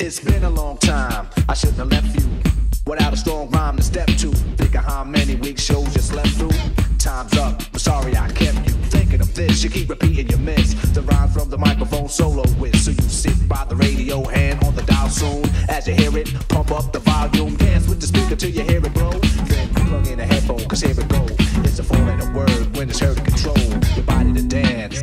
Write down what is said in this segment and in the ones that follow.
It's been a long time, I shouldn't have left you without a strong rhyme to step to. Think of how many weeks shows you slept through. Time's up, I'm sorry I kept you thinking of this. You keep repeating your miss the rhyme from the microphone solo with. So you sit by the radio, hand on the dial soon. As you hear it, pump up the volume. Dance with the speaker till you hear it blow. Then plug in a headphone, cause here it go. It's a four-letter word when it's heard to control your body to dance.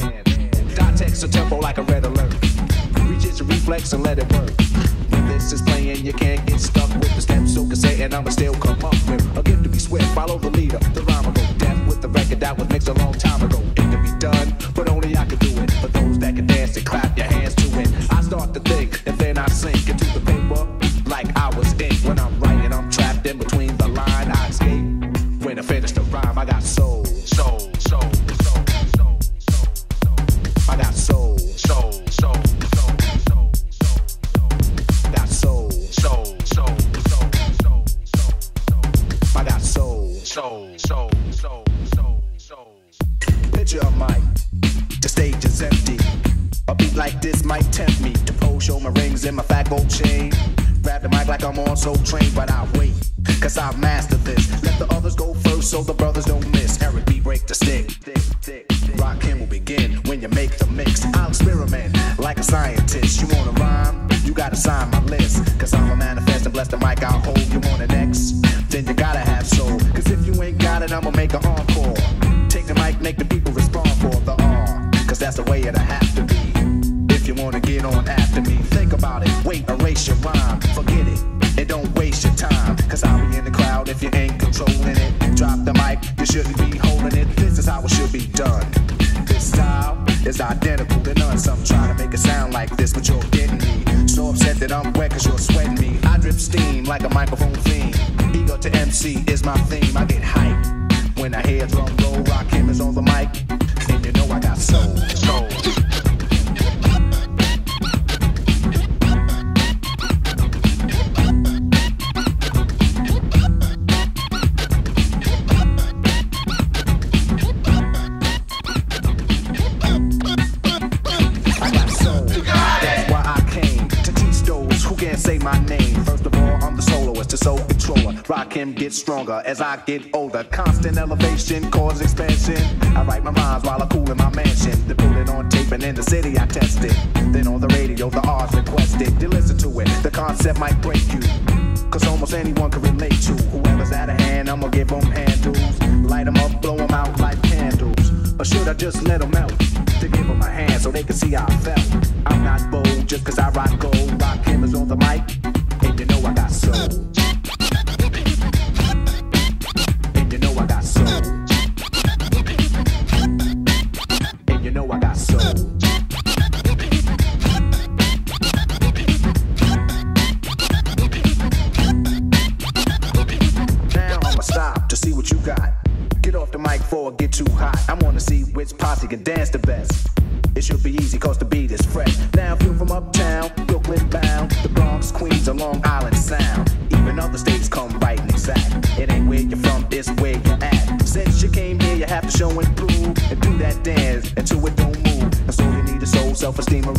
Dot text a tempo like a red alert. Reach it to reflex and let it work. When this is playing, you can't get stuck with the steps. So cassette and I'ma still come up with a gift to be swift. Follow the leader, the rhyme will go deaf with the record that was mixed a long time ago. It can be done, but only I can do it. For those that can dance and clap your hands to it. I start to think and then I sink into the paper like I was ink. When I'm writing, I'm trapped in between the line. I escape when I finish the rhyme. I got soul, soul, soul, soul, soul, soul, soul. I got soul, soul, soul, soul, soul, soul. Got soul, soul, soul, soul, soul, soul. I got soul, soul, soul, soul, soul, soul. Picture a mic, the stage is empty. A beat like this might tempt me to pose, show my rings and my fat gold chain. Grab the mic like I'm on Soul Train, but I wait, cause I've mastered this. Let the others go first so the brothers don't miss. Eric B, break the stick. Rakim will begin when you make the mix. I'll experiment like a scientist. You wanna rhyme? You gotta sign my list. Cause I'm a manifest and bless the mic I'll hold. You want an X? Then you gotta have soul. Cause if you ain't got it, I'ma make an encore. Take the mic, make the people respond for the R. Cause that's the way it'll have to be. If you wanna get on after me, think about it. Wait, erase your rhyme. Forget it. And don't waste your time. Cause I'll be in the crowd if you ain't controlling it. Drop the mic, you shouldn't be holding it. This is how it should be done. This style is identical to none. Some try to make it sound like this, but you're getting me. So upset that I'm wet cause you're sweating me. I drip steam like a microphone theme. Ego to MC is my theme. I get hyped when I hear drum roll. Rakim is on the mic, and you know I got soul, soul. Say my name. First of all, I'm the soloist, the soul controller. Rakim gets stronger as I get older. Constant elevation, cause expansion. I write my rhymes while I cool in my mansion. They put it on tape and in the city I test it. Then on the radio, the R's requested. You listen to it, the concept might break you. Cause almost anyone can relate to. Whoever's out of hand, I'ma give them handles. Light them up, blow them out like candles. Or should I just let them melt? To give them a hand so they can see how I felt. I'm not bold just cause I rock gold. Rakim is on the mic, and you know I got soul. And you know I got soul. And you know I got soul. Now I'ma stop to see what you got. Get off the mic before it get too hot. I wanna see which posse can dance the best. It should be easy cause the beat is fresh. Now if you're from uptown, Brooklyn bound, the Bronx, Queens, or Long Island Sound. Even other states come right and exact. It ain't where you're from, it's where you're at. Since you came here, you have to show and prove. And do that dance until it don't move. And so you need a soul, self-esteem,